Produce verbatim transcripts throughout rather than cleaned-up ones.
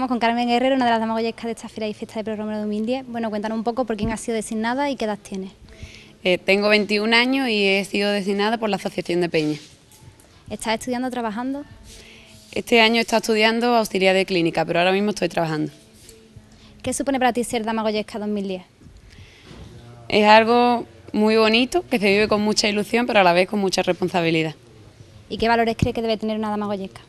con Carmen Guerrero, una de las damagoyescas de esta Feria y Fiesta de Pedro Romero dos mil diez. Bueno, cuéntanos un poco por quién has sido designada y qué edad tienes. Eh, tengo veintiún años y he sido designada por la Asociación de Peña. ¿Estás estudiando o trabajando? Este año he estado estudiando auxiliar de clínica, pero ahora mismo estoy trabajando. ¿Qué supone para ti ser damagoyesca dos mil diez? Es algo muy bonito, que se vive con mucha ilusión, pero a la vez con mucha responsabilidad. ¿Y qué valores crees que debe tener una damagoyesca?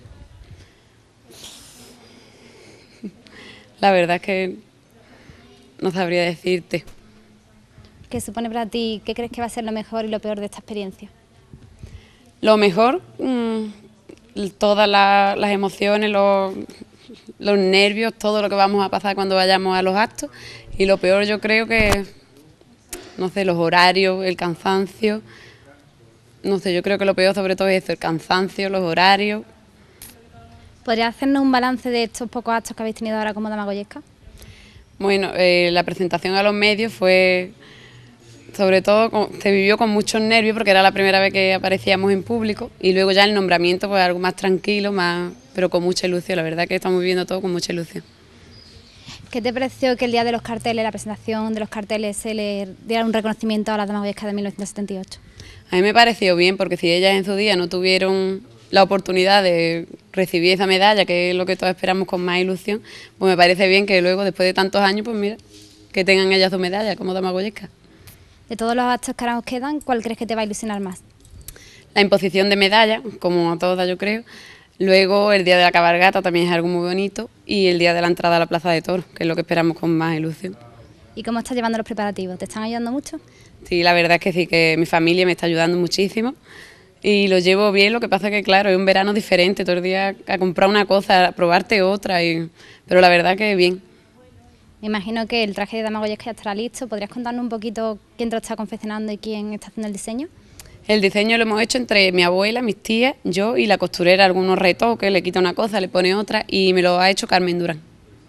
La verdad es que no sabría decirte. ¿Qué supone para ti? ¿Qué crees que va a ser lo mejor y lo peor de esta experiencia? Lo mejor, mmm, todas la, las emociones, los, los nervios, todo lo que vamos a pasar cuando vayamos a los actos. Y lo peor yo creo que, no sé, los horarios, el cansancio. No sé, yo creo que lo peor sobre todo es eso, el cansancio, los horarios. ¿Podrías hacernos un balance de estos pocos actos que habéis tenido ahora como damagoyesca? Bueno, eh, la presentación a los medios fue, sobre todo, se vivió con muchos nervios porque era la primera vez que aparecíamos en público, y luego ya el nombramiento pues algo más tranquilo, más, pero con mucha ilusión. La verdad que estamos viviendo todo con mucha ilusión. ¿Qué te pareció que el día de los carteles, la presentación de los carteles, se le diera un reconocimiento a las damagoyescas de mil novecientos setenta y ocho? A mí me pareció bien, porque si ellas en su día no tuvieron la oportunidad de recibir esa medalla, que es lo que todos esperamos con más ilusión, pues me parece bien que luego, después de tantos años, pues mira, que tengan ellas su medalla como damagoyescas. De todos los actos que ahora os quedan, ¿cuál crees que te va a ilusionar más? La imposición de medalla, como a todas yo creo. Luego el día de la cabalgata también es algo muy bonito, y el día de la entrada a la Plaza de Toros, que es lo que esperamos con más ilusión. ¿Y cómo estás llevando los preparativos? ¿Te están ayudando mucho? Sí, la verdad es que sí, que mi familia me está ayudando muchísimo y lo llevo bien. Lo que pasa es que, claro, es un verano diferente, todo el día a comprar una cosa, a probarte otra, y... pero la verdad que bien. Me imagino que el traje de damagoyesca ya estará listo. ¿Podrías contarnos un poquito quién te lo está confeccionando y quién está haciendo el diseño? El diseño lo hemos hecho entre mi abuela, mis tías, yo y la costurera, algunos retoques, le quita una cosa, le pone otra, y me lo ha hecho Carmen Durán.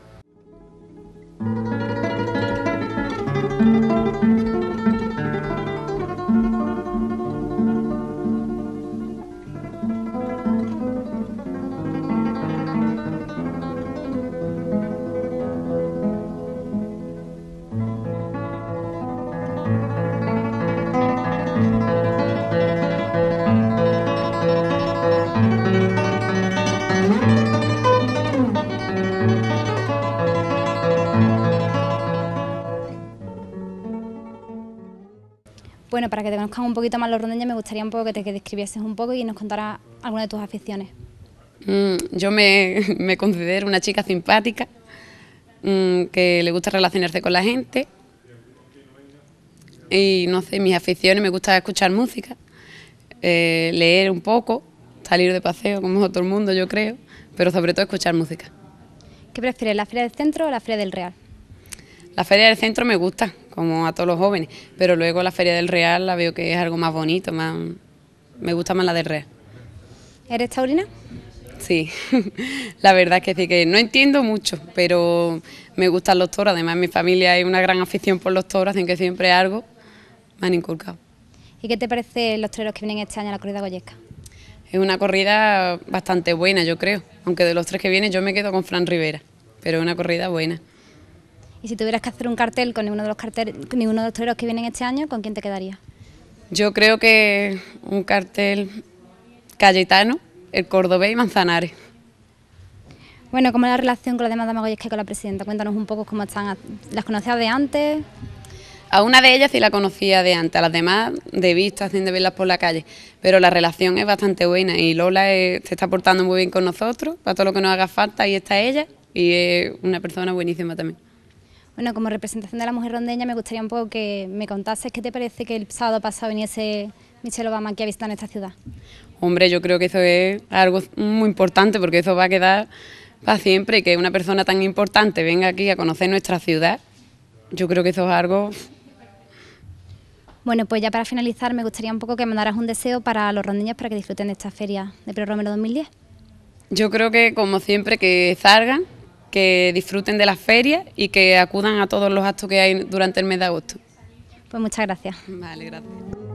Bueno, para que te conozcan un poquito más los rondeños, me gustaría un poco que te que describieses un poco y nos contaras alguna de tus aficiones. Mm, yo me, me considero una chica simpática, mm, que le gusta relacionarse con la gente, y no sé, mis aficiones, me gusta escuchar música, eh, leer un poco, salir de paseo como todo el mundo yo creo, pero sobre todo escuchar música. ¿Qué prefieres, la Feria del Centro o la Feria del Real? La Feria del Centro me gusta, como a todos los jóvenes, pero luego la Feria del Real la veo que es algo más bonito, más, me gusta más la del Real. ¿Eres taurina? Sí, la verdad es que sí, que no entiendo mucho, pero me gustan los toros. Además, en mi familia hay una gran afición por los toros, así que siempre algo me han inculcado. ¿Y qué te parece los toreros que vienen este año a la corrida goyesca? Es una corrida bastante buena, yo creo, aunque de los tres que vienen yo me quedo con Fran Rivera, pero es una corrida buena. Y si tuvieras que hacer un cartel con ninguno de los carteles, con ninguno de los toreros que vienen este año, ¿con quién te quedarías? Yo creo que un cartel Cayetano, el Cordobés y Manzanares. Bueno, ¿cómo es la relación con las demás damagoyescas y con la presidenta? Cuéntanos un poco cómo están. ¿Las conocías de antes? A una de ellas sí la conocía de antes, a las demás de vista, sin de verlas por la calle, pero la relación es bastante buena y Lola es, se está portando muy bien con nosotros, para todo lo que nos haga falta, ahí está ella, y es una persona buenísima también. Bueno, como representación de la mujer rondeña me gustaría un poco que me contases qué te parece que el sábado pasado viniese Michelle Obama aquí a visitar nuestra ciudad. Hombre, yo creo que eso es algo muy importante, porque eso va a quedar para siempre, y que una persona tan importante venga aquí a conocer nuestra ciudad, yo creo que eso es algo... Bueno, pues ya para finalizar me gustaría un poco que mandaras un deseo para los rondeños para que disfruten de esta feria de Pedro Romero dos mil diez. Yo creo que, como siempre, que salgan, que disfruten de las ferias y que acudan a todos los actos que hay durante el mes de agosto. Pues muchas gracias. Vale, gracias.